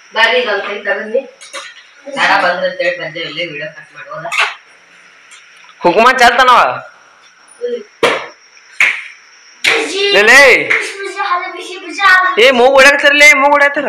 ಬರ್ರಿ ಈಗ ಒಂದು ಕೈ ತಗೊಂಡು ಯಾರ ಬಂದ್ರೆ ಅಂತೇಳಿ ಬಂದೆ ಇಲ್ಲೇ ವಿಡಿಯೋ ಕಟ್ ಮಾಡೋದ ಹುಕುಮ ಚಾಲ್ತಾನವ ಲೇ ಏ ಮೂಗು ಹೊಡ್ಯಾಕತ್ತಾರಲೇ ಮೂಗು ಹೊಡ್ಯಾಕತ್ತಾರ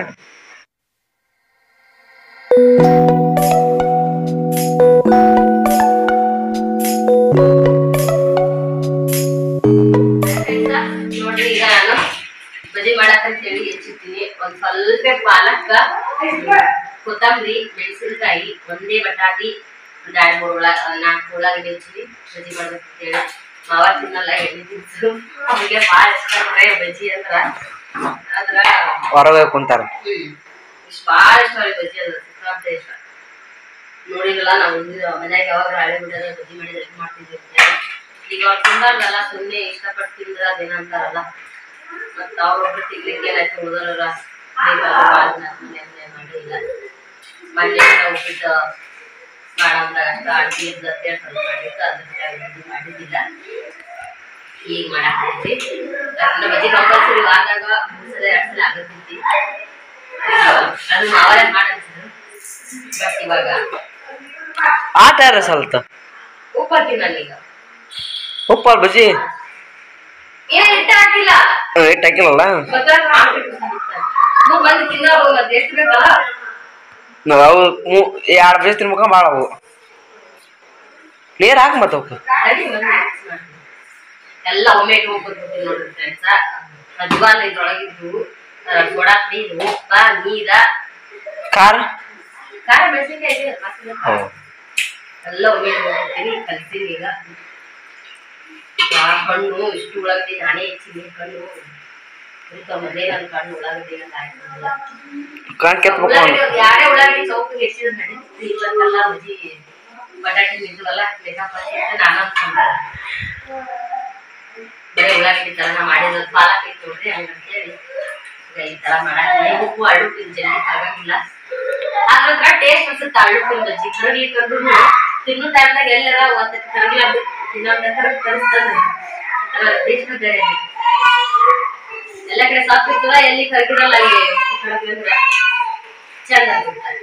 ನೋಡ್ರಿ ಈಗ ನಾನು ಬಜಿ ಮಾಡಕಂತೇಳಿ ಹೆಚ್ಚಿರ್ತೀನಿ ಒಂದ್ ಸ್ವಲ್ಪ ಪಾಲಕ ಕೊತ್ತಂಬರಿ ಮೆಣಸಿನಕಾಯಿ ಒಂದೇ ಬಟಾಟಿ ಒಂದ್ 2-4 ಉಳ್ಳಾಗಡ್ಡಿ ಹೆಚ್ಚಿನಿ ಬಜಿ ಮಾಡ್ಬೇಕಂತೇಳಿ ಮಾವ ತಿನ್ನಲ್ಲ ಎಣ್ಣೆ ತಿನ್ಸು ಅವ್ರಿಗೆ ಭಾಳ ಇಷ್ಟ ಬಜಿ ಅಂದ್ರ ಹೊರಗೆ ಕುಂತಾರ ಇಷ್ಟ ಭಾಳ ಇಷ್ಟ ಅವ್ರಿಗೆ ಬಜಿ ಅಂದ್ರೆ ಸಿಕ್ಕಾಪಟ್ಟೆ ಇಷ್ಟ ನೋಡಿರಲ್ಲ ನಾವು ಮನ್ಯಾಗ ಯಾವಾಗ ಹಳೆ ಬಿಡೋದ ಬಜಿ ಮಾಡಿದ್ರೆ ಹೆಂಗ್ ಮಾಡ್ತಿದ್ವಿ ಈಗ ಅವ್ರು ತಿಂದಾರ್ದಲ್ಲ ಸುಮ್ಮನೆ ಇಷ್ಟಪಟ್ಟು ತಿಂದ್ರ ಅದೇನಂತಾರಲ್ಲ ಮತ್ತ ಅವ್ರೊಬ್ರು ತಿನ್ಲಿಕ್ಕೆ ಏನಾಯ್ತು ಉಳಿದೋರ ಮಾಡಿಲ್ಲ ಮೊನ್ನೆ ಉಪ್ಪಿಟ್ಟು ಮಾಡೋದಾಗ ಅಷ್ಟ ಅಡ್ಗೆ ಇದ್ದತ್ತೆ ಸ್ವಲ್ಪ ಮಾಡಿತ್ತು ಅದ್ರ ಮಾಡಿದ್ದಿಲ್ಲ ಈಗ ಮಾಡಾಕತ್ತಿ ಬಜಿ ಕಂಪಲ್ಸರಿ ಆದಾಗ 3 ಸಲ 2 ಸಲ ಆಗತ್ತೈತಿ ಅದು ಮಾವರೇ ಮಾಡಿದ್ರು ಬಟ್ ಇವಾಗ ಆಟ ಸ್ವಲ್ಪ ಉಪ್ಪು ಹಾಕಿ ನಾನೀಗ ಉಪ್ಪ ಬಜಿ ಏನ್ ಇಟ್ಟ ಹಾಕಿಲ್ಲ ಇಟ್ಟು ಹಾಕಿಲ್ಲಲ್ಲ ಬಂದು ತಿನ್ನೋದು ಮತ್ತೆ ಎಷ್ಟು ಬೇಕಲ್ಲ ನಾವು 2 ಪೀಸ್ ತಿನ್ಬೇಕ ಭಾಳ ಅವು ಕ್ಲಿಯರ್ ಹಾಕಿ ಮತ್ತೆ ಅವಕ್ಕೆ ಎಲ್ಲ ಒಮ್ಮೆ ಇಟ್ಕೊಂಡ್ಬಿಡ್ತೀನಿ ನೋಡ್ರಿ ಫ್ರೆಂಡ್ಸ ಅಜ್ವಾನ್ ಇದ್ರೊಳಗಿದ್ದು ಸೋಡಾ ನೀರು ಉಪ್ಪ ನೀರ ಖಾರ ಮೆಣಸಿನ್ಕಾಯಿ ಎಲ್ಲ ಒಮ್ಮೆ ಇಟ್ಕೊಂಡ್ಬಿಡ್ತೀನಿ ಕಲ್ತೀನಿ ಈಗ ಹಣ್ಣು ಇಷ್ಟು ಉಳ್ಳಾಗಡ್ಡಿ ನಾನೇ ಹೆಚ್ಚಿನಿ ಕಣ್ಣು ಮದ್ವೆ ನನ್ನ ಕಣ್ಣು ಉಳ್ಳಾಗಡ್ಡಿ ಯಾರೇ ಉಳ್ಳಾಗಡ್ಡಿ ಚೌಕ ಹೆಚ್ಚಿದ್ರೆ ನಡೀತಿತ್ತು ಇಲ್ಲಂತೆಲ್ಲ ಬಜಿ ಬಟಾಟೆ ನಿಂತವಲ್ಲ ನಾನು ಅನ್ಕೊಂಡೆ ಬರೀ ಉಳ್ಳಾಗಡ್ಡಿ ತರ ನಾ ಮಾಡಿದ ಪಾಲಕ್ ಐತಿ ನೋಡ್ರಿ ಹಂಗಂತೇಳಿ ಈ ತರ ಮಾಡಾಕ ಉಪ್ಪು ಅಳ್ಳುಪ್ಪಿನ ಜಲ್ದಿ ತಗಂಗಿಲ್ಲ ಅದ್ರ ಟೇಸ್ಟ್ ಅನ್ಸುತ್ತೆ ಅಳ್ಳುಪ್ಪಿನ ಬಜ್ಜಿ ಕರಗಿ ಕಂಡ್ರು ತಿನ್ನೋ ಟೈಮ್ದಾಗ ಎಲ್ಲರ ಒಂದ್ ಕರಗಿಲ್ಲ ಟೇಸ್ಟ್ ಬೇರೆ ಎಲ್ಲ ಕಡೆ ಸಾಫ್ಟ್ ಇರ್ತದ ಎಲ್ಲಿ ಕರಗಿರಲ್ಲ ಕರಗಿದ್ರೆ ಚಂದ ಅನ್ಸುತ್ತೆ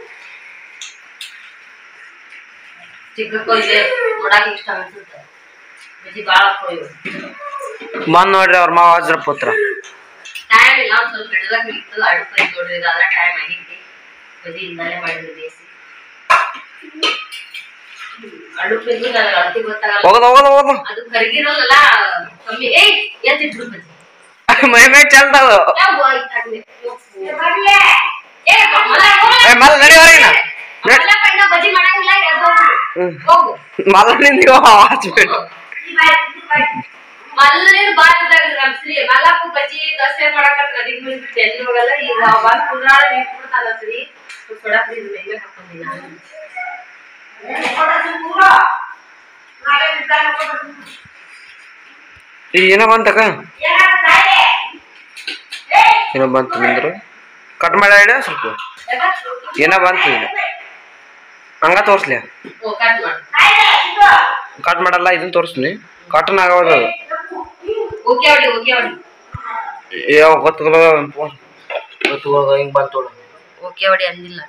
ಚಿಕ್ಕ ಇದೆ ನೋಡಾಕ ಇಷ್ಟ ಅನ್ಸುತ್ತೆ ಬಜ್ಜಿ ಬಾಳ ಬಂದ್ ನೋಡ್ರಿ ಅವ್ರ ಮಾವ ವಜ್ರ ಪುತ್ರ ಟೈಮ್ ಇಲ್ಲ ಒಂದ್ ಸ್ವಲ್ಪ ಹಿಡ್ದಾಗ ಇರ್ತದ ಅಡುಪೈ ನೋಡ್ರಿ ಅದ್ರ ಟೈಮ್ ಆಗೈತಿ ಬಜಿ ಇಂದಾನೆ ಮಾಡಿದ್ವಿ ಬೇಸಿ ಅಡುಪಿಂದು ನನಗೆ ಅಳತಿ ಗೊತ್ತಾಗಲ್ಲ ಅದು ಕರಗಿರಲ್ಲ ಕಮ್ಮಿ ಎತ್ತಿಟ್ರು ಬಜಿ ಮೈ ಚಲ್ತಾವ ಬಜಿ ಮಾಡಂಗಿಲ್ಲ ಮಲ್ಲ ಹಾಸ್ಬಿಟ್ಟು ಮಲ್ಲಿನ ಬಾರದಾಗ ನಮ್ಸ್ರಿ ಮಲ್ಲಪ್ಪು ಬಜ್ಜಿ ದೋಸೆ ಮಾಡಕತ್ರ ಅಡಿಗೆ ಬಿಟ್ಟು ಎಲ್ಲಿ ಹೋಗಲ್ಲ ಈಗ ಬಂದ್ ಕುಂದ್ರಾಳ ನಿಂತ್ಬಿಡ್ತಾನ ಸರಿ ಸೊಡಾಕ್ರಿ ಇದು ಮೇಲೆ ಹಾಕೊಂಡಿಲ್ಲ ಏನೋ ಬಂತಕ್ಕ ಏನೋ ಬಂತು ನಿಂದ್ರು ಕಟ್ ಮಾಡ ಇಡ ಸ್ವಲ್ಪ ಏನೋ ಬಂತು ಹಂಗ ತೋರ್ಸ್ಲಿ ಕಟ್ ಮಾಡಲ್ಲ ಇದನ್ನ ತೋರಿಸ್ತೀನಿ ಕಾಟನ್ ಆಗೋದು ಯಾವ ಗೊತ್ತಲ್ಲ ಹಿಂಗ್ ಬಂತು ಓಕೆ ಹೊಡಿ ಅಂದಿಲ್ಲ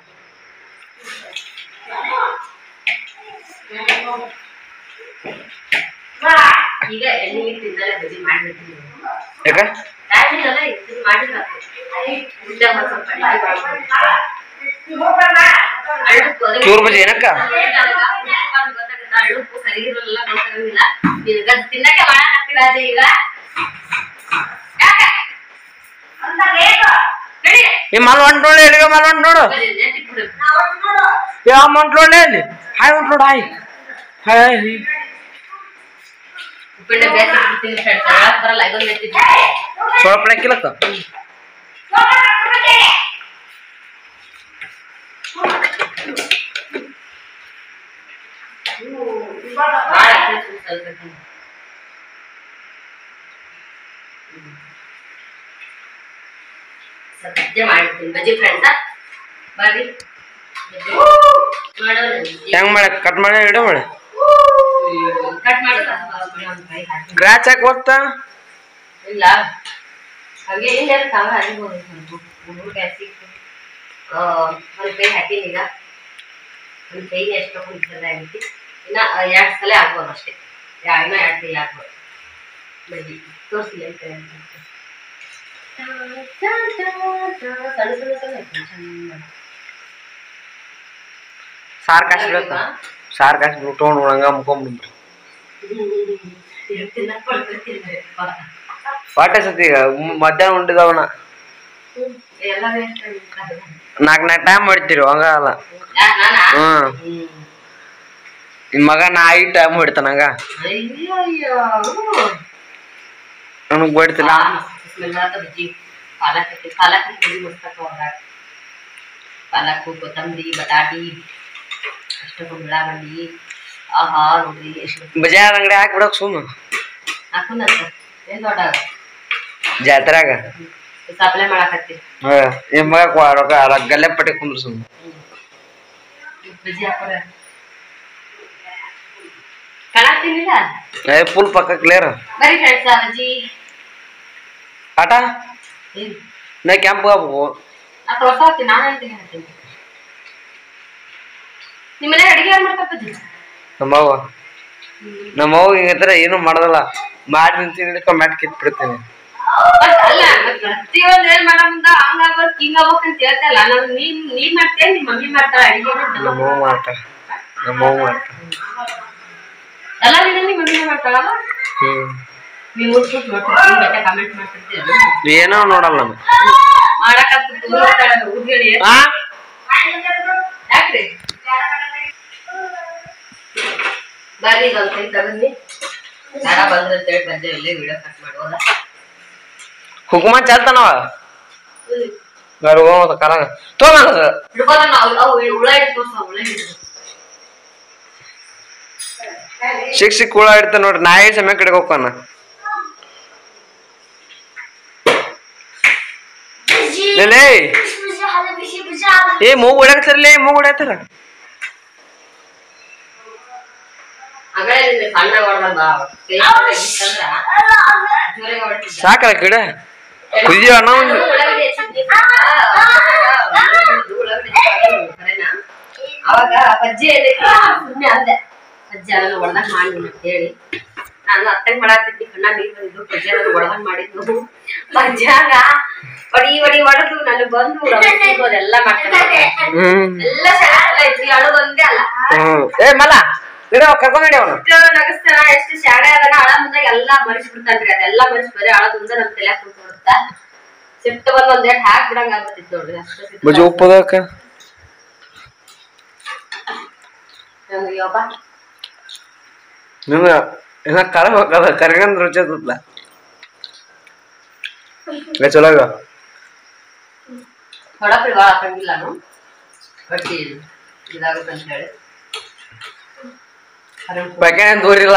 ಈಗ ಎಣ್ಣೆ ಇಟ್ಟಿದ್ದಲ್ಲ ಬಜಿ ಮಾಡ್ಬಿಡ್ತೀನಿ ಯಾಕ ಟೈಮಿಲ್ಲ ಇದು ಮಾಡಿದ್ರೆ ಚೂರು ಬಜಿ ಏನಕ್ಕ ಅಳುಪ್ಪು ಸರಿಗಿರಲ್ಲ ಗೊತ್ತಾಗಂಗಿಲ್ಲ ಈಗ ತಿನ್ನಕ್ಕೆ ಬಾಳ ಹಾಕ್ತಿರಾಜ ಈಗ ಮಲ್ ಹೊಂಟ್ ನೋಡಿ ಎಲ್ಲಿಗೆ ಮಲ್ ಹೊಂಟ್ ನೋಡು ಯಾವ ಹೊಂಟ್ ನೋಡಿ ಅಲ್ಲಿ ಹಾಯ್ ಹೊಂಟ್ ನೋಡು ಹಾಯ್ ಹಾಯ್ ಉಪ್ಪಿನ ಬೇಸಿ ಬರಲ್ಲ ಇದೊಂದು ಸ್ವಲ್ಪ ಹಾಕಿಲ್ಲಕ್ಕ ಸದ್ಯ ಮಾಡ್ತೀನಿ ಬಜಿ ಫ್ರೆಂಡ್ಸ ಬರ್ರಿ ಹೆಂಗ್ ಮಾಡ ಕಟ್ ಮಾಡಿ ಇಡ ಮಾಡಿ ಕಟ್ ಮಾಡಿ ಕ್ರಾಚ್ ಹಾಕಿ ಗೊತ್ತಾ ಇಲ್ಲ ಹಾಗೆ ಇಲ್ಲ ತವ ಹರಿಬೋದು ಒಂದು ಕೈ ಹಾಕೀನಿ ಈಗ. ಒಂದು ಕೈಗೆ ಎಷ್ಟು ಕುಂತಿಲ್ಲ ಆಗೈತಿ. ಇನ್ನು 2 ಸಲ ಆಗ್ಬೋದು ಅಷ್ಟೇ. ಇನ್ನೂ 2 ಕೈ ಆಗ್ಬೋದು. ಬಜ್ಜಿ ತೋರಿಸಿ ಅಂತ ಸಣ್ಣ ಸಣ್ಣ ಸಣ್ಣ ಚಂದ ಸಾರು ಕಾಯಿಸ್ಬೇಕು. ಸಾರು ಕಾಯಿಸ್ಬಿಟ್ಟು ತೊಗೊಂಡು ಹಂಗ ಮುಕ್ಕೊಂಬಿಡ್ರಿ. ಹೊಟ್ಟೆ ಸತಿ ಈಗ ಮಧ್ಯಾಹ್ನ ಉಂಟಿದವನ 4 ಟೈಮ್ ಮಾಡ್ತೀರಿ ಹಂಗಲ್ಲ. ನಿಮ್ಮ ಮಗ ನಾ 5 ಟೈಮ್ ಹೊಡಿತಾನ ಹಂಗ ನನಗೆ ಬಡ್ತಿಲ್ಲ. ಪಾಲಕ್ಕು ಕೊತ್ತಂಬರಿ ಬಟಾಟಿ ಅಷ್ಟೊಂದು ಉಳ್ಳಾಗಡ್ಡಿ. ಆಹಾ ನೋಡ್ರಿ ಎಷ್ಟು ಬಜಾರ್ ಅಂಗಡಿ ಹಾಕ್ಬಿಡಕ್ ಸುಮ್ಮ ಹಾಕುನಂತ ಏನ್ ದೊಡ್ಡ ಜಾತ್ರೆಗ ಸಪ್ಲೈ ಮಾಡಾಕತ್ತೀರಿ. ನಿಮ್ಮ ಮಗ ರೊಕ್ಕ ಗಲ್ಲೆ ಪಟ್ಟಿ ಕುಂದ್ರು ಸುಮ್ಮ ಬಜ್ಜಿ ಹಾಕೋರ ಕಾಣಾಕ್ತೀನಿಲ್ಲ. ಫುಲ್ ಪಕ್ಕ ಕ್ಲಿಯರ್ ಬರೀ ಫ್ರೆಂಡ್ಸ್ ಬಜ್ಜಿ ಆಟ ನಾ ಕ್ಯಾಂಪ್ ಹೋಗ್ಬೇಕು. ನಾ ತೋರ್ಸಾಕ್ತೀನಿ. ನಾನು ಹೇಳ್ತೀನಿ ಹೇಳ್ತೀನಿ. ನಿಮ್ಮ ಮನೆ ಅಡಿಗೆ ಯಾರು ಮಾಡ್ತಾ ಬಜ್ಜಿ? ನಮ್ಮವ್ವ ಹಿಂಗತ್ರ ಏನು ಮಾಡೋದಲ್ಲ. ಮಾಡಿ ನಿಂತ ಮ್ಯಾಟ್ ಕಿತ್ ಬಿಡ್ತೇನೆ. ಅಲ್ಲ ಪ್ರತಿಯೊಂದು ಏನ್ ಮಾಡೋ ಮುಂದ ಹಂಗ ಆಗ್ಬೇಕು ಹಿಂಗ ಆಗ್ಬೇಕು ಅಂತ ಹೇಳ್ತಲ್ಲ. ನಾನು ನೀನ್ ಮಾಡ್ತೇನೆ, ನಿಮ್ಮ ಮಮ್ಮಿ ಮಾಡ್ತಾಳ ಅಡಿಗೆ? ನಮ್ಮವ್ವ ಮಾಡ್ತಾಳ. ಎಲ್ಲ ದಿನ ನಿಮ್ಮ ಮಮ್ಮಿ ಮಾಡ್ತಾಳಲ್ಲ. ನೀವು ನೋಡ್ತಿರ್ತೀವಿ ಕಮೆಂಟ್ ಮಾಡ್ತಿರ್ತೀವಿ. ಏನೋ ನೋಡಲ್ಲ ಮಾಡಕತ್ತ ಹುಡುಗಿ ಯಾಕ್ರಿ ಬರ್ರಿ ಇದೊಂದು ಕೈ ತಗೊಂಡಿ ಯಾರ ಬಂದ್ರಂತೇಳಿ ಬಂದೆ. ಇಲ್ಲೇ ವಿಡಿಯೋ ಕಟ್ ಮಾಡೋದ. ಹುಕುಮ ಚಾಲ್ತಾನವ ಕರಂಗ ಹಿಡ್ಕೋದ ಹುಳ ಹಿಡ್ ತೋರ್ಸ. ಹುಳ ಹಿಡಿದು ಸಿಕ್ ಹುಳ ಇಡ್ತಾನ ನೋಡ್ರಿ. ನಾಯಿ ಸಮಯ ಕಡೆಗೆ ಹೋಗ್ತಾನ. ಏ ಮೂಗು ಹೊಡಕ್ತಾರಲೇ ಮೂಗು ಹೊಡಕ್ತಾರ. ಸಾಕಲ್ಲ ಗಿಡ ಕುದಿಯೋ ಅಣ್ಣ. ಅವಾಗ ಬಜ್ಜಿ ಸುಮ್ಮನೆ ಅಂದೆ ಬಜ್ಜಿ ಅದನ್ನು ಒಳದಾಗ ಮಾಡಿ ಅಂತ ಹೇಳಿ ನಾನು ಅತ್ತಂಗ್ ಮಾಡಾತಿದ್ದಿ. ಕಣ್ಣ ನೀರು ಬಂದಿದ್ದು ಬಜ್ಜಿ ಅದನ್ನು ಒಳದಾಗ ಮಾಡಿದ್ದು. ಬಜ್ಜಾಗ ಒಡಿ ಹೊಡೆದು ನಾನು ಬಂದು ಅದೆಲ್ಲ ಮಾಡ್ತಾರೆ. ಎಲ್ಲ ಶಾಲೆ ಐತಿ ಅಳೋದೊಂದೇ ಅಲ್ಲ. ನಗಸ್ತಾನ ಎಷ್ಟು ಶಾಲೆ ಅದನ್ನ ಅಳ ಮುಂದಾಗ ಎಲ್ಲಾ ಮರಿಸ್ಬಿಡ್ತಾನ್ರಿ. ಅದೆಲ್ಲಾ ಮರಿಸಿ ಬರೀ ಅಳದಿಂದ ನಮ್ ತಲೆ ಕುಂತ್ಬಿಡುತ್ತ. ಸಿಟ್ಟು ಬಂದ್ ಒಂದೇಟ್ ಹಾಕ್ ಬಿಡಂಗ ಆಗ್ಬಿಟ್ಟಿತ್ತು ನೋಡ್ರಿ. ಅಷ್ಟು ಉಪ್ಪದಕ್ಕ ಕರ್ಗಂದ್ ರುಚಿ ಚಲೋ ಹೊಡಪ್ರಿ ಬಾಳ ಹಾಕಂಗಿಲ್ಲ ನಾನು ಬಟ್ಟಿ ಇದಾಗುತ್ತಂತ ಹೇಳಿ ದೂರಿಲ್ಲ.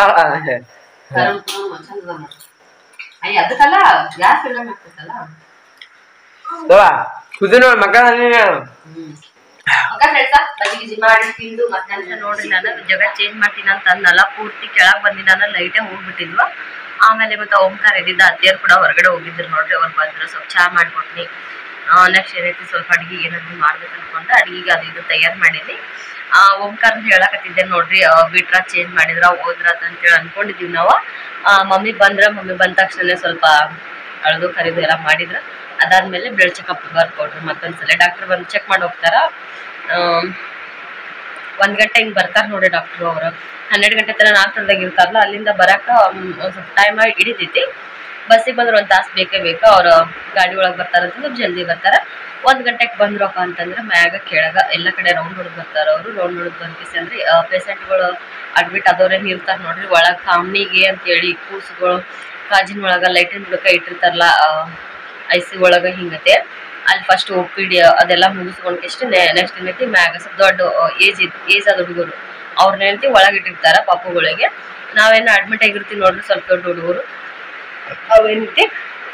ಅದಕ್ಕಲ್ಲ ಗ್ಯಾಸ್ ಇಲ್ಲ ಆಗ್ತೈತಲ್ಲ ಕುದಿ ನೋಡಿ ಮಕ್ಕ ಬಜ್ಜಿ ಮಾಡಿ ತಿಂದು ಮಧ್ಯಾಹ್ನ ನೋಡ್ರಿ ನಾನು ಜಗ ಚೇಂಜ್ ಮಾಡ್ತೀನಿ ಅಂತ ಅಂದಲ್ಲ. ಪೂರ್ತಿ ಕೆಳಗ್ ಬಂದಿ ನಾನು ಲೈಟೇ ಹೋಗ್ಬಿಟ್ಟಿದ್ವ. ಆಮೇಲೆ ಮತ್ತೆ ಓಂಕಾರ ಎದ್ದಿದ್ದ ಅತ್ತಿಯರು ಕೂಡ ಹೊರಗಡೆ ಹೋಗಿದ್ರು ನೋಡ್ರಿ. ಅವ್ರು ಬಂದ್ರು ಸ್ವಲ್ಪ ಚಹಾ ಮಾಡ್ಕೊಟ್ನಿ. ನೆಕ್ಸ್ಟ್ ಏನೈತಿ ಸ್ವಲ್ಪ ಅಡ್ಗೆ ಏನಾದ್ರು ಮಾಡ್ಬೇಕು ಅನ್ಕೊಂಡ ಅಡ್ಗಿಗೆ ಅದು ಇದು ತಯಾರು ಮಾಡೀನಿ. ಓಂಕಾರ ಹೇಳಕತ್ತಿದ್ದೆ ನೋಡ್ರಿ. ಬಿಟ್ರ ಚೇಂಜ್ ಮಾಡಿದ್ರ ಹೋದ್ರತ್ ಅಂತೇಳಿ ಅನ್ಕೊಂಡಿದೀವಿ ನಾವು. ಮಮ್ಮಿ ಬಂದ್ರ ಮಮ್ಮಿ ಬಂದ ತಕ್ಷಣ ಸ್ವಲ್ಪ ಅಳದು ಕರಿದು ಎಲ್ಲ ಮಾಡಿದ್ರ. ಅದಾದ್ಮೇಲೆ ಬ್ಲಡ್ ಚೆಕಪ್ ಬರ್ಕೊಡ್ರಿ ಮತ್ತೊಂದ್ಸಲ. ಡಾಕ್ಟರ್ ಬಂದು ಚೆಕ್ ಮಾಡಿ ಹೋಗ್ತಾರ. 1 ಗಂಟೆ ಹಿಂಗ್ ಬರ್ತಾರ ನೋಡಿ ಡಾಕ್ಟರ್ ಅವರು. 12 ಗಂಟೆ ತನ ನಾಲ್ಕರದಾಗ ಇರ್ತಾರಲ್ಲ ಅಲ್ಲಿಂದ ಬರಾಕ ಒಂದ್ ಸ್ವಲ್ಪ ಟೈಮ್ ಹಿಡಿತೈತಿ. ಬಸ್ಸಿಗೆ ಬಂದ್ರೆ 1 ತಾಸು ಬೇಕೇ ಬೇಕು. ಅವ್ರು ಗಾಡಿ ಒಳಗೆ ಬರ್ತಾರಂತ ಸ್ವಲ್ಪ ಜಲ್ದಿ ಬರ್ತಾರ. 1 ಗಂಟೆಗೆ ಬಂದ್ರಪ್ಪ ಅಂತಂದ್ರೆ ಮ್ಯಾಗ ಕೆಳಗ ಎಲ್ಲ ಕಡೆ ರೌಂಡ್ ಹೊಡೆದ್ ಬರ್ತಾರ ಅವರು. ರೌಂಡ್ ಹೊಡೆದ್ ಬಂದ್ಕಿಸಿ ಅಂದ್ರೆ ಪೇಷಂಟ್ಗಳು ಅಡ್ಮಿಟ್ ಆದವ್ರೇನ್ ಇರ್ತಾರ ನೋಡ್ರಿ ಒಳಗ್ ಕಾಮ್ನಿಗೆ ಅಂತೇಳಿ ಕೂಸುಗಳು ಕಾಜಿನ ಒಳಗ ಲೈಟಿನ ಬುಡಕ ಇಟ್ಟಿರ್ತಾರಲ್ಲ IC ಒಳಗ ಹಿಂಗತೆ ಅಲ್ಲಿ ಫಸ್ಟ್ OPD ಅದೆಲ್ಲ ಮುಗಿಸ್ಕೊಂಡ್ಕಿಷ್ಟು ನೆಕ್ಸ್ಟ್ ಏನೈತಿ ಮ್ಯಾಗ ಸ್ವಲ್ಪ ದೊಡ್ಡ ಏಜ್ ಆದ ಹುಡುಗರು ಅವ್ರನ್ನ ಏನೈತಿ ಒಳಗೆ ಇಟ್ಟಿರ್ತಾರ ಪಾಪುಗಳಿಗೆ. ನಾವೇನ ಅಡ್ಮಿಟ್ ಆಗಿರ್ತೀವಿ ನೋಡ್ರಿ ಸ್ವಲ್ಪ ದೊಡ್ಡ ಹುಡುಗರು ಅವೇನೈತಿ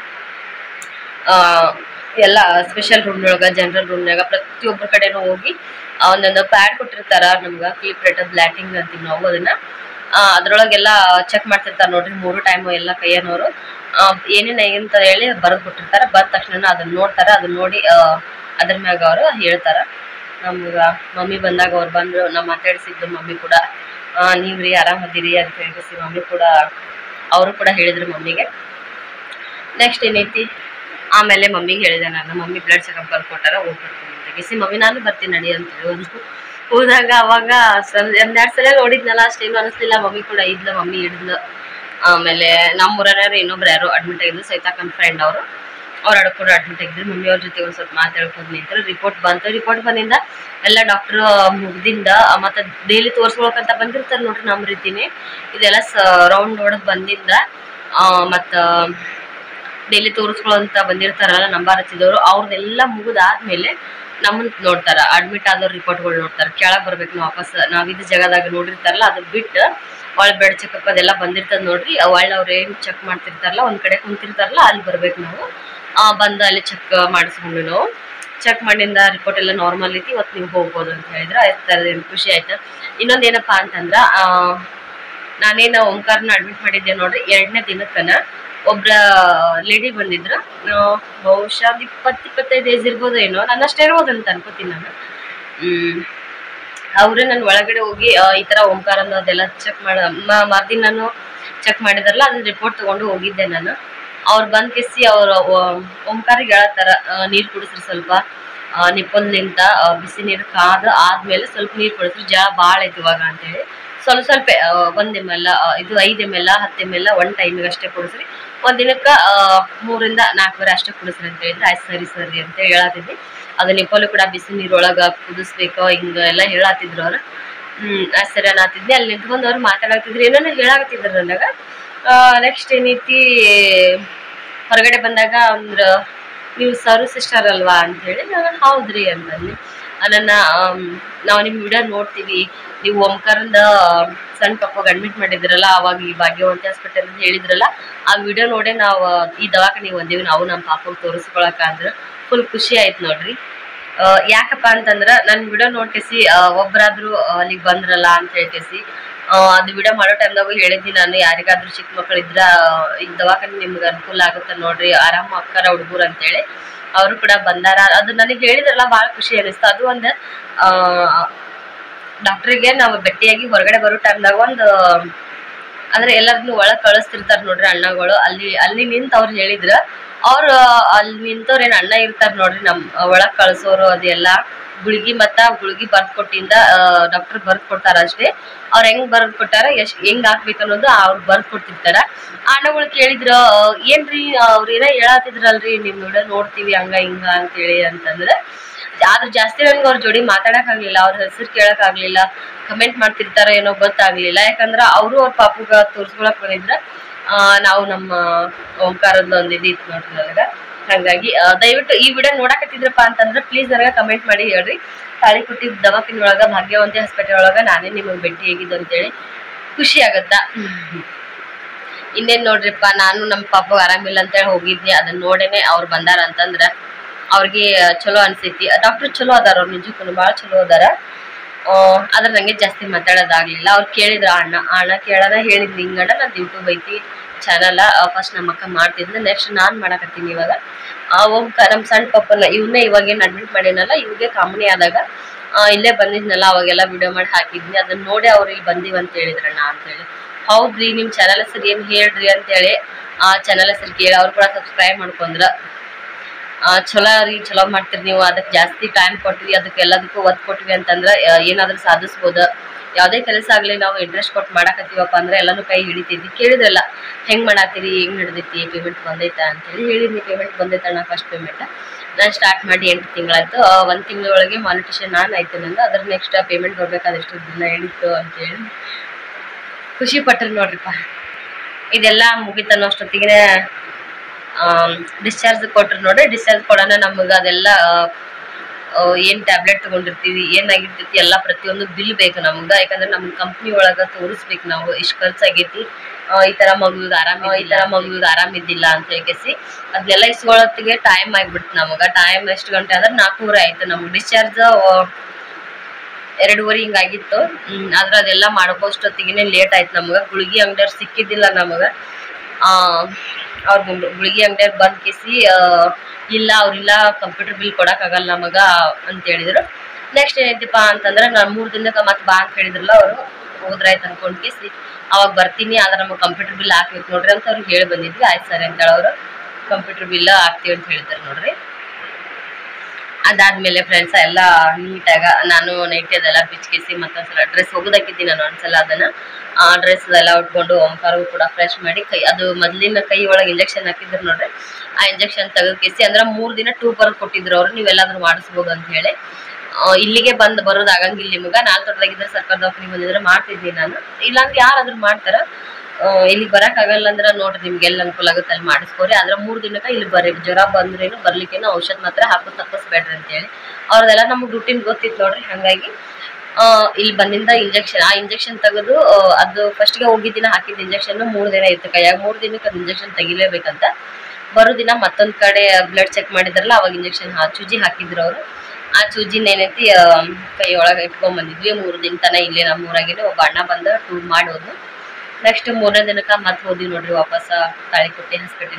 ಎಲ್ಲ ಸ್ಪೆಷಲ್ ರೂಮ್ನೊಳಗ ಜನರಲ್ ರೂಮ್ನಾಗ ಪ್ರತಿಯೊಬ್ಬರ ಕಡೆನೂ ಹೋಗಿ ಒಂದೊಂದು ಪ್ಯಾಡ್ ಕೊಟ್ಟಿರ್ತಾರ ನಮ್ಗ ಕೀಪ್ ರೇಟ್ ಬ್ಲಾಟಿಂಗ್ ಅಂತೀವಿ ನಾವು ಅದನ್ನ. ಅದ್ರೊಳಗೆಲ್ಲ ಚೆಕ್ ಮಾಡ್ತಿರ್ತಾರ ನೋಡ್ರಿ 3 ಟೈಮ್ ಎಲ್ಲ ಕೈಯನವರು ಏನೇನ ಅಂತ ಹೇಳಿ ಬರೆದು ಕೊಟ್ಟಿರ್ತಾರ. ಬಂದ ತಕ್ಷಣ ಅದನ್ನ ನೋಡ್ತಾರ. ಅದನ್ನ ನೋಡಿ ಅದ್ರ ಮ್ಯಾಗ ಅವರು ಹೇಳ್ತಾರ ನಮ್ಗೆ. ಮಮ್ಮಿ ಬಂದಾಗ ಅವ್ರು ಬಂದರು, ನಾವು ಮಾತಾಡಿಸಿದ್ದು ಮಮ್ಮಿ ಕೂಡ ನೀವ್ರಿ ಆರಾಮದಿರಿ ಅಂತ ಹೇಳಿಸಿ ಮಮ್ಮಿ ಕೂಡ ಅವರು ಕೂಡ ಹೇಳಿದ್ರು ಮಮ್ಮಿಗೆ. ನೆಕ್ಸ್ಟ್ ಏನೈತಿ, ಆಮೇಲೆ ಮಮ್ಮಿಗೆ ಹೇಳಿದೆ ನಾನು, ಮಮ್ಮಿ ಬ್ಲಡ್ ಚೆಕಪ್ ಬರ್ಕೊಟ್ಟಾರ ಹೋಗ್ಬರ್ತೀನಿ ಅಂತ ಗಿಸಿ. ಮಮ್ಮಿ ನಾನು ಬರ್ತೀನಿ ನಡಿ ಅಂತ ಹೇಳಿ ಹೋದಾಗ ಅವಾಗ ಒಂದೆರಡು ಸಲ ನೋಡಿದ್ನಲ್ಲ, ಅಷ್ಟೇನು ಅನಿಸ್ಲಿಲ್ಲ. ಮಮ್ಮಿ ಕೂಡ ಇದ್ಲು, ಮಮ್ಮಿ ಹಿಡಿದ್ಲು. ಆಮೇಲೆ ನಮ್ಮೂರವ್ರು ಇನ್ನೊಬ್ರು ಯಾರು ಅಡ್ಮಿಟ್ ಆಗಿದ್ರು, ಸೈತಾಕನ್ ಫ್ರೆಂಡ್ ಅವರು, ಅವ್ರು ಕೂಡ ಅಡ್ಮಿಟ್ ಆಗಿದ್ರು. ಮಮ್ಮಿ ಅವ್ರ ಜೊತೆ ಒಂದು ಸ್ವಲ್ಪ ಮಾತಾಡ್ಕೊಂಡು ನಿಂತರು. ರಿಪೋರ್ಟ್ ಬಂತು. ರಿಪೋರ್ಟ್ ಬಂದಿಂದ ಎಲ್ಲ ಡಾಕ್ಟ್ರು ಮುಗ್ದಿಂದ ಮತ್ತು ಡೈಲಿ ತೋರಿಸ್ಕೊಳಕಂತ ಬಂದಿರ್ತಾರೆ ನೋಡ್ರಿ ನಮ್ಮ ರೀತಿನೇ. ಇದೆಲ್ಲ ರೌಂಡ್ ನೋಡೋದು ಬಂದಿಂದ ಮತ್ತು ಡೈಲಿ ತೋರಿಸ್ಕೊಳ್ಳೋಂತ ಬಂದಿರ್ತಾರಲ್ಲ ನಂಬರ್ ಹಚ್ಚಿದವರು, ಅವ್ರದ್ದೆಲ್ಲ ಮುಗಿದಾದ್ಮೇಲೆ ನಮ್ಮನ್ನ ನೋಡ್ತಾರ. ಅಡ್ಮಿಟ್ ಆದವ್ರ ರಿಪೋರ್ಟ್ಗಳು ನೋಡ್ತಾರೆ. ಕೆಳಗೆ ಬರ್ಬೇಕು ನಾವು ವಾಪಸ್, ನಾವಿದ್ದ ಜಾಗದಾಗ ನೋಡಿರ್ತಾರಲ್ಲ ಅದು ಬಿಟ್ಟು ಒಳ್ಳೆ ಬ್ಲಡ್ ಚೆಕಪ್ ಅದೆಲ್ಲ ಬಂದಿರ್ತದೆ ನೋಡ್ರಿ. ಒಳ್ಳೆ ಅವ್ರು ಏನು ಚೆಕ್ ಮಾಡ್ತಿರ್ತಾರಲ್ಲ, ಒಂದು ಕಡೆ ಕುಂತಿರ್ತಾರಲ್ಲ ಅಲ್ಲಿ ಬರ್ಬೇಕು ನಾವು. ಬಂದು ಅಲ್ಲಿ ಚೆಕ್ ಮಾಡಿಸ್ಕೊಂಡು ನಾವು ಚೆಕ್ ಮಾಡಿಂದ ರಿಪೋರ್ಟ್ ಎಲ್ಲ ನಾರ್ಮಲ್ ಐತಿ, ಇವತ್ತು ನೀವು ಹೋಗ್ಬೋದು ಅಂತ ಹೇಳಿದ್ರೆ ಆಯ್ತು. ಖುಷಿ ಆಯ್ತು. ಇನ್ನೊಂದು ಏನಪ್ಪಾ ಅಂತಂದ್ರ, ನಾನೇನು ಓಂಕಾರನ ಅಡ್ಮಿಟ್ ಮಾಡಿದ್ದೆ ನೋಡ್ರಿ, 2ನೇ ದಿನಕ್ಕನ ಒಬ್ರ ಲೇಡಿ ಬಂದಿದ್ರು. ಬಹುಶಃ 20-25 ಏಜ್ ಇರ್ಬೋದು ಏನೋ, ನನ್ನಷ್ಟೇ ಇರ್ಬೋದು ಅಂತ ಅನ್ಕೋತೀನಿ ನಾನು. ಅವ್ರೆ ನನ್ನ ಒಳಗಡೆ ಹೋಗಿ ಈ ತರ ಓಂಕಾರ ಅನ್ನೋದೆಲ್ಲ ಚೆಕ್ ಮರ್ದಿನ ನಾನು ಚೆಕ್ ಮಾಡಿದಾರಲ್ಲ, ಅದನ್ನ ರಿಪೋರ್ಟ್ ತಗೊಂಡು ಹೋಗಿದ್ದೆ ನಾನು. ಅವ್ರು ಬಂದ್ ಕಿಸಿ ಅವ್ರು ಓಂಕಾರಿಗೆ ಹೇಳತ್ತಾರ, ನೀರ್ ಕುಡಿಸ್ರಿ ಸ್ವಲ್ಪ, ನಿಪ್ಪಲ್ನಿಂದ ಬಿಸಿ ನೀರು ಆದ್ಮೇಲೆ ಸ್ವಲ್ಪ ನೀರು ಕುಡಿಸ್ರಿ, ಜಾ ಭಾಳ ಐತಿ ಇವಾಗ ಅಂತೇಳಿ. ಸ್ವಲ್ಪ 1 ml, ಇದು 5 ml 10 ml ಒನ್ ಟೈಮಿಗೆ ಅಷ್ಟೇ ಕುಡಿಸ್ರಿ, ಒಂದಿನಕ್ಕೆ 3ರಿಂದ 4 ಬಾರಿ ಅಷ್ಟೇ ಕುಡಿಸ್ರಿ ಅಂತ ಹೇಳಿದ್ರೆ ಆಯ್ತು ಸರಿ ಅಂತ ಹೇಳತ್ತಿದ್ವಿ. ಅದು ನಿಪ್ಪಲು ಕೂಡ ಬಿಸಿ ನೀರೊಳಗ ಕುದಿಸ್ಬೇಕು ಹಿಂಗ ಎಲ್ಲ ಹೇಳತ್ತಿದ್ರು ಅವ್ರು. ಸರಿ ಅನ್ನತ್ತಿದ್ನಿ. ಅಲ್ಲಿ ನಿಂತ್ಕೊಂಡು ಅವ್ರು ಮಾತಾಡತ್ತಿದ್ರು, ಏನೋ ಹೇಳಾಕತ್ತಿದ್ರು ನನಗ. ನೆಕ್ಸ್ಟ್ ಏನೈತಿ, ಹೊರಗಡೆ ಬಂದಾಗ ಅಂದ್ರ ನೀವು ಸರು ಸಿಸ್ಟರ್ ಅಲ್ವಾ ಅಂತ ಹೇಳಿ ನಾನು ಹೌದ್ರಿ ಅಂತಂದು. ನಾವು ನಿಮ್ಮ ವಿಡಿಯೋ ನೋಡ್ತೀವಿ, ನೀವು ಓಂಕಾರದ ಸಣ್ಣ ಪಾಪಗೆ ಅಡ್ಮಿಟ್ ಮಾಡಿದ್ರಲ್ಲ, ಅವಾಗ ಈ ಭಾಗ್ಯವಂತಿ ಹಾಸ್ಪಿಟಲ್ ಅಂತ ಹೇಳಿದ್ರಲ್ಲ, ಆ ವಿಡಿಯೋ ನೋಡೇ ನಾವು ಈ ದವಾಖಾನೆಗೆ ಬಂದೀವಿ, ನಾವು ನಮ್ಮ ಪಾಪಗೆ ತೋರಿಸ್ಕೊಳಕ ಅಂದ್ರೆ ಫುಲ್ ಖುಷಿ ಆಯ್ತು ನೋಡ್ರಿ. ಯಾಕಪ್ಪ ಅಂತಂದ್ರ ನನ್ನ ವಿಡಿಯೋ ನೋಡ್ಕೇಸಿ ಒಬ್ಬರಾದ್ರೂ ಅಲ್ಲಿಗೆ ಬಂದ್ರಲ್ಲ ಅಂತ ಹೇಳ್ಕೇಸಿ ಅದು ವಿಡಿಯೋ ಮಾಡೋ ಟೈಮ್ದಾಗ ಹೇಳಿದ್ನಿ ನಾನು, ಯಾರಿಗಾದ್ರೂ ಚಿಕ್ಕ ಮಕ್ಕಳಿದ್ರ ಈ ದವಾಖಾನೆ ನಿಮ್ಗೆ ಅನುಕೂಲ ಆಗುತ್ತೆ ನೋಡ್ರಿ, ಆರಾಮ ಅಕ್ಕಾರ ಹುಡುಗರು ಅಂತೇಳಿ. ಅವರು ಕೂಡ ಬಂದಾರ. ಅದು ನನಗೆ ಹೇಳಿದ್ರಲ್ಲ ಭಾಳ ಖುಷಿ ಅನಿಸ್ತು. ಅದು ಒಂದು ಡಾಕ್ಟ್ರಿಗೆ ನಾವು ಭೇಟಿಯಾಗಿ ಹೊರಗಡೆ ಬರೋ ಟೈಮ್ದಾಗ ಒಂದು ಅಂದ್ರೆ ಎಲ್ಲರನ್ನು ಒಳಗೆ ಕಳಿಸ್ತಿರ್ತಾರೆ ನೋಡ್ರಿ ಅಣ್ಣಗಳು, ಅಲ್ಲಿ ನಿಂತು ಅವ್ರು ಹೇಳಿದ್ರ, ಅವ್ರು ಅಲ್ಲಿ ನಿಂತವ್ರು ಏನು ಅಣ್ಣ ಇರ್ತಾರೆ ನೋಡ್ರಿ ನಮ್ ಒಳಗೆ ಕಳ್ಸೋರು, ಅದೆಲ್ಲ ಗುಳಿಗಿ ಗುಳಿಗಿ ಬರ್ದ್ ಕೊಟ್ಟಿಂದ ಡಾಕ್ಟರ್ ಬರ್ದ್ ಕೊಡ್ತಾರ ಅಷ್ಟೇ. ಅವ್ರ ಹೆಂಗ್ ಬರ್ದ್ ಕೊಟ್ಟಾರ, ಹೆಂಗ್ ಹಾಕ್ಬೇಕು ಅನ್ನೋದು ಅವ್ರು ಬರ್ದ್ ಕೊಡ್ತಿರ್ತಾರ. ಅಣ್ಣಗಳು ಕೇಳಿದ್ರ, ಏನ್ರಿ ಅವ್ರ ಏನೋ ಹೇಳತ್ತಿದ್ರಲ್ರಿ, ನಿಮ್ ವಿಡಿಯೋ ನೋಡ್ತೀವಿ ಹಂಗ ಹಿಂಗ ಅಂತೇಳಿ ಅಂತಂದ್ರೆ, ಆದ್ರೆ ಜಾಸ್ತಿ ನನ್ಗೆ ಅವ್ರ ಜೋಡಿ ಮಾತಾಡಕ್ ಆಗ್ಲಿಲ್ಲ, ಅವ್ರ ಹೆಸರು ಕೇಳಕ್ ಆಗ್ಲಿಲ್ಲ, ಕಮೆಂಟ್ ಮಾಡ್ತಿರ್ತಾರ ಏನೋ ಗೊತ್ತಾಗ್ಲಿಲ್ಲ. ಯಾಕಂದ್ರ ಅವರು ಅವ್ರ ಪಾಪುಗ ತೋರ್ಸ್ಕೊಳಕ್ ಬಂದಿದ್ರ, ನಾವು ನಮ್ಮ ಓಂಕಾರದ ಒಂದು ಇತ್ತು ನೋಡ್ರಿ ನನಗ. ಹಾಗಾಗಿ ದಯವಿಟ್ಟು ಈ ವಿಡಿಯೋ ನೋಡಕತ್ತಿದ್ರಪ್ಪ ಅಂತಂದ್ರೆ ಪ್ಲೀಸ್ ನನಗೆ ಕಮೆಂಟ್ ಮಾಡಿ ಹೇಳ್ರಿ. ತಾಳಿಕೋಟಿ ದವಾಖಾನೆ ಒಳಗ ಭಾಗ್ಯವಂತಿ ಹಾಸ್ಪಿಟಲ್ ಒಳಗ ನಾನೇ ನಿಮಗೆ ಭೇಟಿ ಆಗಿದ್ದು ಅಂತೇಳಿ ಖುಷಿ ಆಗತ್ತ. ಇನ್ನೇನ್ ನೋಡ್ರಿಪ್ಪ, ನಾನು ನಮ್ಮ ಪಾಪು ಆರಾಮಿಲ್ಲ ಅಂತೇಳಿ ಹೋಗಿದ್ನಿ, ಅದನ್ನ ನೋಡೇನೆ ಅವ್ರು ಬಂದಾರ ಅಂತಂದ್ರ ಅವ್ರಿಗೆ ಚಲೋ ಅನ್ಸೈತಿ. ಡಾಕ್ಟರ್ ಚಲೋ ಅದಾರ, ಅವ್ರು ನಿಜಕ್ಕೂ ಭಾಳ ಚಲೋ ಅದಾರ. ಆದ್ರೆ ನಂಗೆ ಜಾಸ್ತಿ ಮಾತಾಡೋದಾಗ್ಲಿಲ್ಲ. ಅವ್ರು ಕೇಳಿದ್ರ ಅಣ್ಣ ಕೇಳೋಣ ಹೇಳಿದ್ನಿ, ಹಿಂಗಣ್ಣ ನಂದು ಯೂಟ್ಯೂಬ್ ಐತಿ ಚಾನಲ್, ಫಸ್ಟ್ ನಮ್ಮ ಅಕ್ಕ ಮಾಡ್ತಿದ್ನ, ನೆಕ್ಸ್ಟ್ ನಾನ್ ಮಾಡಕತ್ತೀನಿ ಇವಾಗ. ಓಂಕಾರ ನಮ್ಮ ಸಣ್ಣ ಪಪ್ಪನ ಇವನ್ನೇ ಇವಾಗೇನು ಅಡ್ಮಿಟ್ ಮಾಡೇನಲ್ಲ, ಇವಾಗೆ ಕಾಮಣಿ ಆದಾಗ ಇಲ್ಲೇ ಬಂದಿದ್ನಲ್ಲ, ಅವಾಗೆಲ್ಲ ವಿಡಿಯೋ ಮಾಡಿ ಹಾಕಿದ್ನಿ. ಅದನ್ನ ನೋಡಿ ಅವ್ರು ಇಲ್ಲಿ ಬಂದೀವಿ ಅಂತ ಹೇಳಿದ್ರಣ್ಣ ಅಂತೇಳಿ. ಹೌದ್ರಿ, ನಿಮ್ ಚಾನಲ್ ಹೆಸರು ಏನ್ ಹೇಳ್ರಿ ಅಂತೇಳಿ ಆ ಚಾನಲ್ ಹೆಸರು ಕೇಳಿ ಅವ್ರು ಕೂಡ ಸಬ್ಸ್ಕ್ರೈಬ್ ಮಾಡ್ಕೊಂಡ್ರ. ಚಲೋ ರೀ, ಚಲೋ ಮಾಡ್ತೀರಿ ನೀವು, ಅದಕ್ಕೆ ಜಾಸ್ತಿ ಟೈಮ್ ಕೊಟ್ವಿ, ಅದಕ್ಕೆ ಎಲ್ಲದಕ್ಕೂ ಒತ್ತು ಕೊಟ್ವಿ ಅಂತಂದ್ರೆ ಏನಾದ್ರೂ ಸಾಧಿಸ್ಬೋದು. ಯಾವುದೇ ಕೆಲಸ ಆಗಲಿ ನಾವು ಇಂಟ್ರೆಸ್ಟ್ ಕೊಟ್ಟು ಮಾಡಕತ್ತೀವಪ್ಪ ಅಂದ್ರೆ ಎಲ್ಲನೂ ಕೈ ಹಿಡಿತೈತಿ. ಕೇಳಿದ್ರಲ್ಲ ಹೆಂಗೆ ಮಾಡತ್ತೀರಿ, ಹೆಂಗೆ ಹಿಡಿದೈತಿ, ಪೇಮೆಂಟ್ ಬಂದೈತಾ ಅಂತೇಳಿ ಹೇಳಿದ್ನಿ. ಪೇಮೆಂಟ್ ಬಂದೈತಣ್ಣ, ಫಸ್ಟ್ ಪೇಮೆಂಟ್ ನಾನು ಸ್ಟಾರ್ಟ್ ಮಾಡಿ 8 ತಿಂಗಳಾಯ್ತು. 1 ತಿಂಗಳೊಳಗೆ ಮಾನಿಟೇಷನ್ ಆಯ್ತು ನಂದು. ಅದ್ರ ನೆಕ್ಸ್ಟ್ ಪೇಮೆಂಟ್ ಬರ್ಬೇಕಾದ್ರೆ ಎಷ್ಟು ದಿನ ಹೇಳಿತ್ತು ಅಂತೇಳಿ ಖುಷಿ ಪಟ್ರಿ ನೋಡ್ರಿಪ್ಪ. ಇದೆಲ್ಲ ಮುಗಿತನ್ನೋ ಅಷ್ಟೊತ್ತಿಗೆ ಡಿಸ್ಚಾರ್ಜ್ ಕೊಟ್ರು ನೋಡ್ರಿ. ಡಿಸ್ಚಾರ್ಜ್ ಕೊಡೋಣ ನಮಗೆ ಅದೆಲ್ಲ ಏನ್ ಟ್ಯಾಬ್ಲೆಟ್ ತಗೊಂಡಿರ್ತೀವಿ, ಏನಾಗಿರ್ತೈತಿ ಎಲ್ಲ ಪ್ರತಿಯೊಂದು ಬಿಲ್ ಬೇಕು ನಮ್ಗೆ. ಯಾಕಂದ್ರೆ ನಮ್ ಕಂಪ್ನಿ ಒಳಗ ತೋರಿಸ್ಬೇಕು ನಾವು ಇಷ್ಟು ಖರ್ಚಾಗೈತಿ, ಈ ತರ ಮಗುವಿಗೆ ಆರಾಮಿದ್ದಿಲ್ಲ ಅಂತ ಹೇಳಿ ಅದನ್ನೆಲ್ಲ ಇಸ್ಕೊಳ್ಳೋತ್ತಿಗೆ ಟೈಮ್ ಆಗಿಬಿಡ್ತು ನಮಗ. ಟೈಮ್ ಎಷ್ಟು ಗಂಟೆ ಅಂದ್ರೆ 4:30 ಆಯ್ತು ನಮ್ಗೆ. ಡಿಸ್ಚಾರ್ಜ್ 2:30 ಹಿಂಗಾಗಿತ್ತು. ಆದ್ರೆ ಅದೆಲ್ಲ ಮಾಡ್ಕೋಷ್ಟೊತ್ತಿಗೆ ಲೇಟ್ ಆಯ್ತು ನಮ್ಗೆ. ಗುಳಿಗೆ ಅಂಗಡಿಯವ್ರು ಸಿಕ್ಕಿದ್ದಿಲ್ಲ ನಮಗ. ಅವ್ರ ಗುಳಿಗೆ ಅಂಗಡಿಯಾಗ ಬಂದ್ ಕಿಸಿ ಇಲ್ಲ ಅವ್ರಿಲ್ಲ ಕಂಪ್ಯೂಟರ್ ಬಿಲ್ ಕೊಡಕ್ಕಾಗಲ್ಲ ನಮಗ ಅಂತ ಹೇಳಿದ್ರು. ನೆಕ್ಸ್ಟ್ ಏನೈತಿಪ್ಪ ಅಂತಂದ್ರೆ ನಾನು 3 ದಿನಕ್ಕೆ ಮತ್ತೆ ಬಾ ಅಂತ ಹೇಳಿದ್ರಲ್ಲ ಅವರು, ಹೋದ್ರಾಯ್ತು ಅನ್ಕೊಂಡ್ ಕಿಸಿ ಅವಾಗ ಬರ್ತೀನಿ, ಆದ್ರೆ ನಮಗೆ ಕಂಪ್ಯೂಟರ್ ಬಿಲ್ ಹಾಕ್ಬೇಕು ನೋಡ್ರಿ ಅಂತ ಅವ್ರಿಗೆ ಹೇಳಿ ಬಂದಿದ್ವಿ. ಆಯ್ತು ಸರಿ ಅಂತೇಳಿ ಅವರು ಕಂಪ್ಯೂಟರ್ ಬಿಲ್ ಹಾಕ್ತೀವಿ ಅಂತ ಹೇಳ್ತಾರೆ ನೋಡ್ರಿ. ಅದಾದ್ಮೇಲೆ ಫ್ರೆಂಡ್ಸ್ ಎಲ್ಲ ನೀಟಾಗ ನಾನು ನೈಟ್ ಅದೆಲ್ಲ ಬಿಚ್ಕಿಸಿ ಮತ್ತೊಂದ್ಸಲ ಡ್ರೆಸ್ ಹೋಗೋದಾಕಿದ್ದೀನಿ ನಾನು ಒಂದ್ಸಲ ಅದನ್ನ ಡ್ರೆಸ್ ಎಲ್ಲ ಉಟ್ಕೊಂಡು ಓಂಕಾರವು ಕೂಡ ಫ್ರೆಶ್ ಮಾಡಿ ಕೈ ಅದು ಮೊದಲಿನ ಕೈ ಒಳಗೆ ಇಂಜೆಕ್ಷನ್ ಹಾಕಿದ್ರು ನೋಡ್ರಿ. ಆ ಇಂಜೆಕ್ಷನ್ ತೆಗೆದುಕಿಸಿ ಅಂದ್ರೆ 3 ದಿನ ಟ್ಯೂಬ್ ಬರೆದು ಕೊಟ್ಟಿದ್ರು ಅವರು, ನೀವೆಲ್ಲಾದ್ರೂ ಮಾಡಿಸ್ಬೋದು ಅಂತ ಹೇಳಿ. ಇಲ್ಲಿಗೆ ಬರೋದು ಆಗಂಗಿಲ್ಲ ನಿಮ್ಗ, ನಾಲ್ ತೊಟ್ಟದಾಗಿದ್ರೆ ಸರ್ಕಾರ ದವಾಖಾನಿಗೆ ಬಂದಿದ್ರೆ ಮಾಡ್ತಿದ್ದೀನಿ ನಾನು, ಇಲ್ಲಾಂದ್ರೆ ಯಾರಾದ್ರೂ ಮಾಡ್ತಾರ. ಇಲ್ಲಿಗೆ ಬರಕ್ ಆಗಲ್ಲ ಅಂದ್ರೆ ನೋಡ್ರಿ ನಿಮ್ಗೆ ಎಲ್ಲಿ ಅನುಕೂಲ ಆಗುತ್ತೆ ಅಲ್ಲಿ ಮಾಡಿಸ್ಕೋರಿ. ಆದ್ರೆ 3 ದಿನಕ್ಕೆ ಇಲ್ಲಿ ಬರ್ರಿ, ಜ್ವರ ಬಂದ್ರೇನು ಬರ್ಲಿಕ್ಕೇನು ಔಷಧ ಮಾತ್ರ ಹಾಕೋದು ತಪ್ಪಿಸ್ಬೇಡ್ರಿ ಅಂತ ಹೇಳಿ ಅವ್ರದೆಲ್ಲ ನಮ್ಗೆ ರೂಟೀನ್ ಗೊತ್ತಿತ್ತು ನೋಡ್ರಿ. ಹಂಗಾಗಿ ಇಲ್ಲಿ ಬಂದಿಂದ ಇಂಜೆಕ್ಷನ್ ತೆಗೆದು ಅದು ಫಸ್ಟ್ಗೆ ಹೋಗಿದ್ದ ದಿನ ಹಾಕಿದ ಇಂಜೆಕ್ಷನ್ 3 ದಿನ ಇತ್ತು ಕೈಯಾಗ. 3 ದಿನಕ್ಕೆ ಅದು ಇಂಜೆಕ್ಷನ್ ತೆಗಿಲೇಬೇಕಂತ. ಬರೋ ದಿನ ಮತ್ತೊಂದ್ ಕಡೆ ಬ್ಲಡ್ ಚೆಕ್ ಮಾಡಿದ್ರಲ್ಲ, ಅವಾಗ ಇಂಜೆಕ್ಷನ್ ಚೂಜಿ ಹಾಕಿದ್ರು ಅವರು. ಆ ಚೂಜಿನ ಏನೈತಿ ಕೈ ಒಳಗೆ ಇಟ್ಕೊಂಡ್ ಬಂದಿದ್ವಿ 3 ದಿನ ತನ. ಇಲ್ಲೇ ನಮ್ಮ ಊರಾಗೇನೆ ಒಬ್ಬ ಅಣ್ಣ ಬಂದ ಟೂರ್ ಮಾಡೋದು. ನೆಕ್ಸ್ಟ್ 3ನೇ ದಿನಕ್ಕೆ ಮತ್ತೆ ಹೋದ್ವಿ ನೋಡ್ರಿ ವಾಪಸ್ ತಾಳಿಕೋಟೆ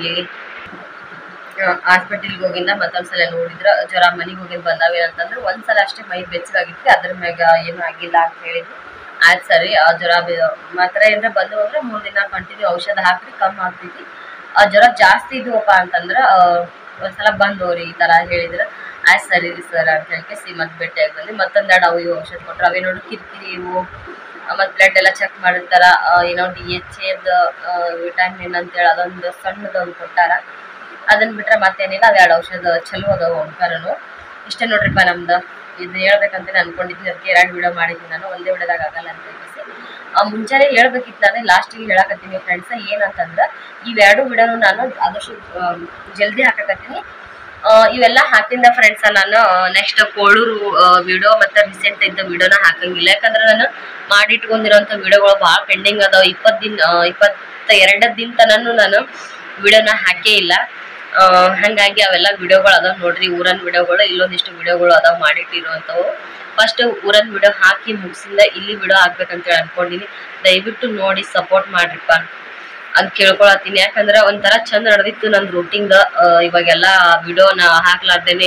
ಹಾಸ್ಪಿಟಲ್ಗೆ ಹೋಗಿಂದ ಮತ್ತೊಂದ್ಸಲ ನೋಡಿದ್ರ ಜ್ವರ ಮನೆಗೆ ಹೋಗಿದ್ ಬಂದಾವೆ ಅಂತಂದ್ರೆ ಒಂದ್ಸಲ ಅಷ್ಟೇ ಮೈ ಬೆಚ್ಚಗಾಗಿತ್ತು, ಅದ್ರ ಮ್ಯಾಗ ಏನು ಆಗಿಲ್ಲ ಅಂತ ಹೇಳಿದ್ರು. ಆಯ್ತು ಸರಿ, ಆ ಜ್ವರ ಮಾತ್ರ ಏನಾರ ಬಂದು ಹೋದ್ರೆ 3 ದಿನ ಕಂಟಿನ್ಯೂ ಔಷಧ ಹಾಕ್ರಿ ಕಮ್ಮಿ ಆಗ್ತೈತಿ. ಆ ಜ್ವರ ಜಾಸ್ತಿ ಇದ್ವಪ್ಪ ಅಂತಂದ್ರ ಒಂದ್ಸಲ ಬಂದವ್ರಿ ಈ ತರ ಹೇಳಿದ್ರ. ಆಯ್ತು ಸರಿ ರೀ ಸರ್ ಅಂತ ಹೇಳಿ ಮತ್ತೆ ಭೇಟಿಯಾಗಿ ಬಂದು ಮತ್ತೊಂದೆರಡು ಅವು ಇವು ಔಷಧ ಕೊಟ್ರು. ಅವೇ ನೋಡಿ ಕಿರಿಕಿರಿ ಇವು ಮತ್ತೆ ಬ್ಲಡ್ ಎಲ್ಲ ಚೆಕ್ ಮಾಡಿರ್ತಾರ, ಏನೋ DHA ವಿಟಮಿನ್ ಅಂತೇಳಿ ಅದೊಂದು ಸಣ್ಣದೊಂದು ಕೊಟ್ಟಾರ. ಅದನ್ನ ಬಿಟ್ರೆ ಮತ್ತೇನಿಲ್ಲ, ಅವ್ 2 ಔಷಧ ಚಲೋ ಅದಾವ ಓಂಕಾರನು. ಇಷ್ಟೇ ನೋಡ್ರಿಪ್ಪ ನಮ್ದು. ಇದು ಹೇಳ್ಬೇಕಂತ ಅನ್ಕೊಂಡಿದ್ದೀನಿ, ಅದಕ್ಕೆ 2 ವಿಡಿಯೋ ಮಾಡಿದ್ದೀನಿ ನಾನು, ಒಂದೇ ವಿಡಿಯೋದಾಗ ಆಗಲ್ಲ ಅಂತ ಹೇಳಿ ಮುಂಚೆನೆ ಹೇಳ್ಬೇಕಿತ್ತು. ನಾನು ಲಾಸ್ಟಿಗೆ ಹೇಳಕತ್ತೀನಿ ಫ್ರೆಂಡ್ಸ್ ಏನಂತಂದ್ರೆ ಇವ್ 2 ವಿಡಿಯೋನು ನಾನು ಆದಷ್ಟು ಜಲ್ದಿ ಹಾಕಕತ್ತೀನಿ. ಇವೆಲ್ಲ ಹಾಕಿಂದ ಫ್ರೆಂಡ್ಸ್ ನಾನು ನೆಕ್ಸ್ಟ್ ಕೋಳೂರು ವಿಡಿಯೋ ಮತ್ತೆ ರೀಸೆಂಟ್ ಇದ್ದ ವಿಡಿಯೋನ ಹಾಕಂಗಿಲ್ಲ. ಯಾಕಂದ್ರೆ ನಾನು ಮಾಡಿಟ್ಕೊಂಡಿರೋಂಥ ವಿಡಿಯೋಗಳು ಭಾಳ ಪೆಂಡಿಂಗ್ ಅದಾವ. 22 ದಿನ ತನೂ ನಾನು ವಿಡಿಯೋನ ಹಾಕೇ ಇಲ್ಲ. ಹಂಗಾಗಿ ಅವೆಲ್ಲ ವಿಡಿಯೋಗಳು ಅದಾವ ನೋಡ್ರಿ, ಊರನ್ ವಿಡಿಯೋಗಳು. ಇಲ್ಲೊಂದಿಷ್ಟು ವಿಡಿಯೋಗಳು ಅದಾವ ಮಾಡಿಟ್ಟಿರುವಂಥವು. ಫಸ್ಟ್ ಊರನ್ ವಿಡಿಯೋ ಹಾಕಿ ಮುಗಿಸಿಂದ ಇಲ್ಲಿ ವಿಡಿಯೋ ಹಾಕ್ಬೇಕಂತೇಳಿ ಅನ್ಕೊಂಡಿನಿ. ದಯವಿಟ್ಟು ನೋಡಿ ಸಪೋರ್ಟ್ ಮಾಡ್ರಿಪ್ಪ ಅಂತ ಕೇಳ್ಕೊಳತ್ತೀನಿ. ಯಾಕಂದ್ರೆ ಒಂಥರ ಚಂದ ನಡೆದಿತ್ತು ನನ್ನ ರೂಟಿಂಗ್. ಇವಾಗೆಲ್ಲ ವಿಡಿಯೋನ ಹಾಕ್ಲಾರ್ದೇನೆ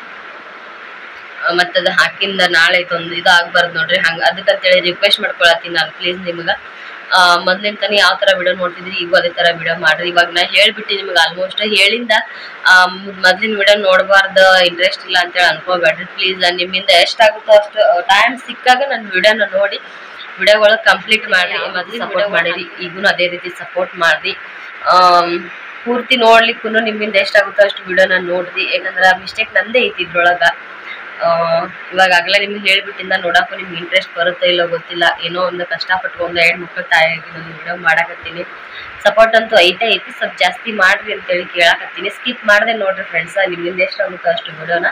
ಮತ್ತದು ಹಾಕಿಂದ ನಾಳೆ ಒಂದು ಇದು ಆಗ್ಬಾರ್ದು ನೋಡ್ರಿ. ಅದಕ್ಕಂತೇಳಿ ರಿಕ್ವೆಸ್ಟ್ ಮಾಡ್ಕೊಳತ್ತೀನಿ ನಾನು, ಪ್ಲೀಸ್ ನಿಮ್ಗೆ. ಮೊದ್ಲಿನ ತನ ಯಾವ ತರ ವಿಡಿಯೋ ನೋಡ್ತಿದ್ರಿ ಈಗ ಅದೇ ತರ ವಿಡಿಯೋ ಮಾಡ್ರಿ. ಇವಾಗ ನಾ ಹೇಳ್ಬಿಟ್ಟು ನಿಮ್ಗೆ ಆಲ್ಮೋಸ್ಟ್ ಹೇಳಿಂದ ಮೊದ್ಲಿನ ವಿಡಿಯೋ ನೋಡಬಾರ್ದು, ಇಂಟ್ರೆಸ್ಟ್ ಇಲ್ಲ ಅಂತೇಳಿ ಅನ್ಕೋಬೇಡ್ರಿ ಪ್ಲೀಸ್. ನಿಮ್ಮಿಂದ ಎಷ್ಟಾಗುತ್ತೋ ಅಷ್ಟು ಟೈಮ್ ಸಿಕ್ಕಾಗ ನನ್ನ ವಿಡಿಯೋನ ನೋಡಿ ವಿಡಿಯೋಗಳು ಕಂಪ್ಲೀಟ್ ಮಾಡಿ ಮೊದ್ಲು ಸಪೋರ್ಟ್ ಮಾಡಿರಿ. ಈಗೂ ಅದೇ ರೀತಿ ಸಪೋರ್ಟ್ ಮಾಡ್ರಿ. ಪೂರ್ತಿ ನೋಡ್ಲಿಕ್ಕೂ ನಿಮ್ಮಿಂದ ಎಷ್ಟಾಗುತ್ತೋ ಅಷ್ಟು ವಿಡಿಯೋನ ನೋಡ್ರಿ. ಯಾಕಂದ್ರೆ ಮಿಸ್ಟೇಕ್ ನಂದೇ ಐತಿ ಇದ್ರೊಳಗ. ಇವಾಗ ಆಗಲೇ ನಿಮ್ಗೆ ಹೇಳ್ಬಿಟ್ಟಿಂದ ನೋಡಕ್ಕೂ ನಿಮ್ಗೆ ಇಂಟ್ರೆಸ್ಟ್ ಬರುತ್ತೋ ಇಲ್ಲೋ ಗೊತ್ತಿಲ್ಲ. ಏನೋ ಒಂದು ಕಷ್ಟಪಟ್ಟು ಒಂದು 2 ಮಕ್ಕಳು ತಾಯಿಯಾಗಿ ಒಂದು ವಿಡಿಯೋ ಮಾಡಕತ್ತೀನಿ. ಸಪೋರ್ಟ್ ಅಂತೂ ಐತೆ ಸ್ವಲ್ಪ ಜಾಸ್ತಿ ಮಾಡ್ರಿ ಅಂತೇಳಿ ಕೇಳಕತ್ತೀನಿ. ಸ್ಕಿಪ್ ಮಾಡದೆ ನೋಡ್ರಿ ಫ್ರೆಂಡ್ಸ್, ನಿಮ್ಮಿಂದ ಎಷ್ಟಾಗುತ್ತೋ ಅಷ್ಟು ವಿಡಿಯೋನ.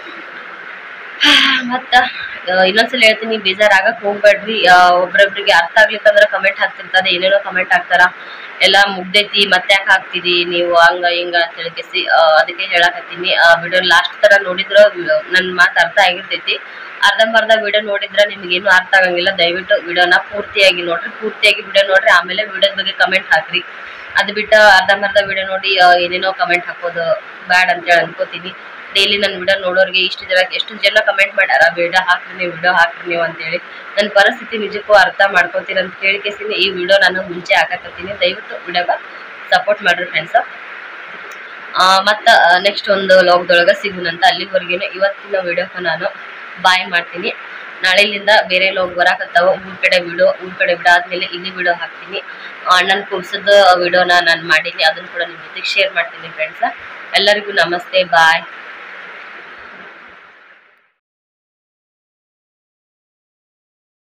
ಮತ್ತ ಇನ್ನೊಂದ್ಸಲ ಹೇಳ್ತೀನಿ, ಬೇಜಾರಾಗಕ್ ಹೋಗ್ಬೇಡ್ರಿ. ಒಬ್ರೊಬ್ರಿಗೆ ಅರ್ಥ ಆಗ್ಲಿಕ್ಕಂದ್ರೆ ಕಮೆಂಟ್ ಹಾಕ್ತಿರ್ತಾರೆ, ಏನೇನೋ ಕಮೆಂಟ್ ಹಾಕ್ತಾರ, ಎಲ್ಲ ಮುಗ್ದೈತಿ ಮತ್ತೆ ಯಾಕೆ ಹಾಕ್ತೀರಿ ನೀವು ಹಂಗ ಹಿಂಗ ಅಂತ ಹೇಳಿಸಿ. ಅದಕ್ಕೆ ಹೇಳಕತ್ತೀನಿ, ವಿಡಿಯೋ ಲಾಸ್ಟ್ ತರ ನೋಡಿದ್ರ ನನ್ನ ಮಾತು ಅರ್ಥ ಆಗಿರ್ತೈತಿ. ಅರ್ಧಂಬರ್ಧ ವಿಡಿಯೋ ನೋಡಿದ್ರ ನಿಮ್ಗೇನು ಅರ್ಥ ಆಗಂಗಿಲ್ಲ. ದಯವಿಟ್ಟು ವಿಡಿಯೋನ ಪೂರ್ತಿಯಾಗಿ ನೋಡ್ರಿ, ಪೂರ್ತಿಯಾಗಿ ವಿಡಿಯೋ ನೋಡ್ರಿ, ಆಮೇಲೆ ವಿಡಿಯೋದ ಬಗ್ಗೆ ಕಮೆಂಟ್ ಹಾಕ್ರಿ. ಅದು ಬಿಟ್ಟು ಅರ್ಧಂಬರ್ಧ ವಿಡಿಯೋ ನೋಡಿ ಏನೇನೋ ಕಮೆಂಟ್ ಹಾಕೋದು ಬ್ಯಾಡ್ ಅಂತೇಳಿ ಅನ್ಕೋತೀನಿ. ಡೈಲಿ ನನ್ನ ವಿಡಿಯೋ ನೋಡೋರಿಗೆ ಎಷ್ಟು ಜನ ಕಮೆಂಟ್ ಮಾಡ್ಯಾರ, ವಿಡಿಯೋ ಹಾಕ್ರಿ ನೀವು ಅಂತೇಳಿ. ನನ್ನ ಪರಿಸ್ಥಿತಿ ನಿಜಕ್ಕೂ ಅರ್ಥ ಮಾಡ್ಕೊತೀರ ಅಂತ ಕೇಳಿಕೆಸಿನಿ ಈ ವಿಡಿಯೋ ನಾನು ಮುಂಚೆ ಹಾಕಕತ್ತೀನಿ. ದಯವಿಟ್ಟು ವಿಡಿಯೋಗ ಸಪೋರ್ಟ್ ಮಾಡ್ರಿ ಫ್ರೆಂಡ್ಸ್. ಮತ್ತು ನೆಕ್ಸ್ಟ್ ಒಂದು ಲಾಗ್ದೊಳಗೆ ಸಿಗುನಂತ. ಅಲ್ಲಿವರೆಗೇನು ಇವತ್ತಿನ ವಿಡಿಯೋಕ್ಕೆ ನಾನು ಬಾಯ್ ಮಾಡ್ತೀನಿ. ನಾಳೆಲಿಂದ ಬೇರೆ ಲಾಗ್ ಬರಾಕತ್ತಾವ. ಊರ್ ಕಡೆ ವಿಡಿಯೋ ಆದ್ಮೇಲೆ ಇಲ್ಲಿ ವಿಡಿಯೋ ಹಾಕ್ತೀನಿ. ಅಣ್ಣನ ಕುಬ್ಸದ ವಿಡಿಯೋನ ನಾನು ಮಾಡೀನಿ, ಅದನ್ನು ಕೂಡ ನಿಮ್ಮ ಜೊತೆಗೆ ಶೇರ್ ಮಾಡ್ತೀನಿ ಫ್ರೆಂಡ್ಸ್. ಎಲ್ಲರಿಗೂ ನಮಸ್ತೆ, ಬಾಯ್.